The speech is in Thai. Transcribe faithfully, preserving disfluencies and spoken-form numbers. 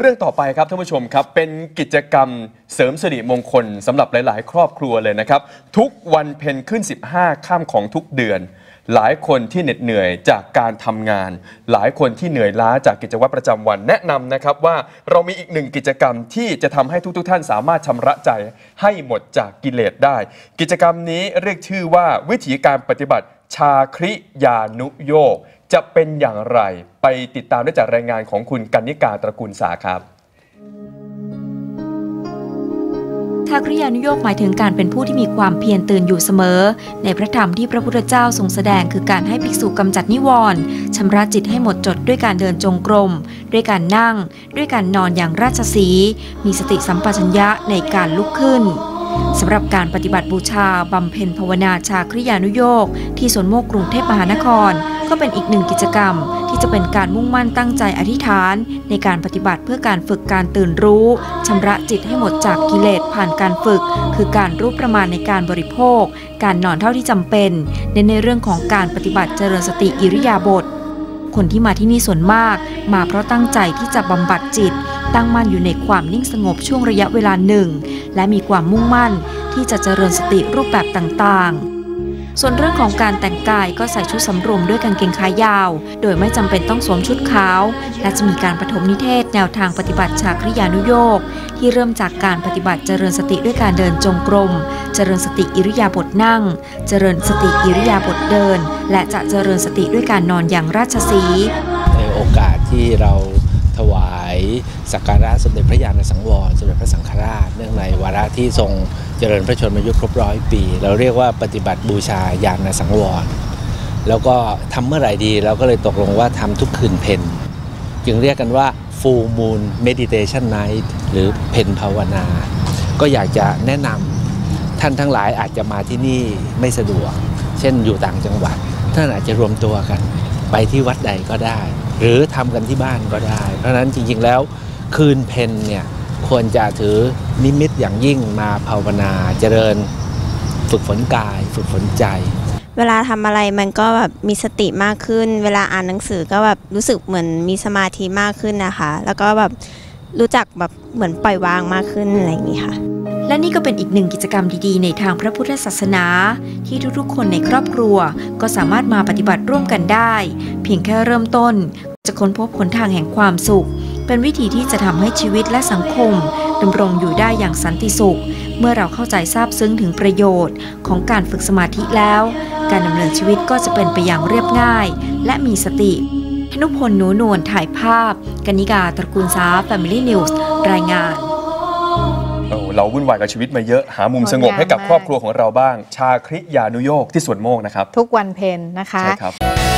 เรื่องต่อไปครับท่านผู้ชมครับเป็นกิจกรรมเสริมสิริมงคลสำหรับหลายๆ ครอบครัวเลยนะครับทุกวันเพ็ญขึ้นสิบห้าค่ำของทุกเดือนหลายคนที่เหน็ดเหนื่อยจากการทำงานหลายคนที่เหนื่อยล้าจากกิจวัตรประจำวันแนะนำนะครับว่าเรามีอีกหนึ่งกิจกรรมที่จะทำให้ทุกๆท่านสามารถชำระใจให้หมดจากกิเลสได้กิจกรรมนี้เรียกชื่อว่าวิธีการปฏิบัติชาคริยานุโยคจะเป็นอย่างไรไปติดตามได้จากรายงานของคุณกนิกาตระกูลสาครับชาคริยานุโยคหมายถึงการเป็นผู้ที่มีความเพียรตื่นอยู่เสมอในพระธรรมที่พระพุทธเจ้าทรงแสดงคือการให้ภิกษุกำจัดนิวรณ์ชำระจิตให้หมดจดด้วยการเดินจงกรมด้วยการนั่งด้วยการนอนอย่างราชสีห์มีสติสัมปชัญญะในการลุกขึ้นสำหรับการปฏิบัติบูชาบำเพ็ญภาวนาชาคริยานุโยคที่สวนโมกกรุงเทพมหานครก็เป็นอีกหนึ่งกิจกรรมที่จะเป็นการมุ่งมั่นตั้งใจอธิษฐานในการปฏิบัติเพื่อการฝึกการตื่นรู้ชำระจิตให้หมดจากกิเลสผ่านการฝึกคือการรู้ประมาณในการบริโภคการนอนเท่าที่จำเป็นเน้นในเรื่องของการปฏิบัติเจริญสติอิริยาบถคนที่มาที่นี่ส่วนมากมาเพราะตั้งใจที่จะบำบัดจิตตั้งมั่นอยู่ในความนิ่งสงบช่วงระยะเวลาหนึ่งและมีความมุ่งมั่นที่จะเจริญสติรูปแบบต่างๆส่วนเรื่องของการแต่งกายก็ใส่ชุดสำรวมด้วยกางเกงขายาวโดยไม่จำเป็นต้องสวมชุดขาวและจะมีการปฐมนิเทศแนวทางปฏิบัติชาคริยานุโยคที่เริ่มจากการปฏิบัติเจริญสติด้วยการเดินจงกรมเจริญสติอิริยาบถนั่งเจริญสติอิริยาบถเดินและจะเจริญสติด้วยการนอนอย่างราชสีห์ในโอกาสที่เราถวายสักการะสมเด็จพระญาณสังวรสมเด็จพระสังฆราชเนื่องในวาระที่ทรงเจริญพระชนมายุครบร้อยปีเราเรียกว่าปฏิบัติบูชาญาณสังวรแล้วก็ทำเมื่อไหร่ดีเราก็เลยตกลงว่าทำทุกคืนเพ็ญจึงเรียกกันว่า Full Moon Meditation Night หรือเพ็ญภาวนาก็อยากจะแนะนำท่านทั้งหลายอาจจะมาที่นี่ไม่สะดวกเช่นอยู่ต่างจังหวัดท่านอาจจะรวมตัวกันไปที่วัดใดก็ได้หรือทำกันที่บ้านก็ได้เพราะฉะนั้นจริงๆแล้วคืนเพ็ญเนี่ยควรจะถือนิมิตอย่างยิ่งมาภาวนาเจริญฝึกฝนกายฝึกฝนใจเวลาทำอะไรมันก็แบบมีสติมากขึ้นเวลาอ่านหนังสือก็แบบรู้สึกเหมือนมีสมาธิมากขึ้นนะคะแล้วก็แบบรู้จักแบบเหมือนปล่อยวางมากขึ้นอะไรอย่างนี้ค่ะและนี่ก็เป็นอีกหนึ่งกิจกรรมดีๆในทางพระพุทธศาสนาที่ทุกๆคนในครอบครัวก็สามารถมาปฏิบัติร่วมกันได้เพียงแค่เริ่มต้นจะค้นพบหนทางแห่งความสุขเป็นวิธีที่จะทำให้ชีวิตและสังคมดำรงอยู่ได้อย่างสันติสุขเมื่อเราเข้าใจซาบซึ้งถึงประโยชน์ของการฝึกสมาธิแล้วการดำเนินชีวิตก็จะเป็นไปอย่างเรียบง่ายและมีสติธนุพล หนูนวลถ่ายภาพกนิกาตระกูลสา Family News รายงานเราวุ่นวายกับชีวิตมาเยอะหามุมสงบให้กับครอบครัวของเราบ้างชาคริยานุโยคที่สวนโมกนะครับทุกวันเพ็ญนะคะใช่ครับ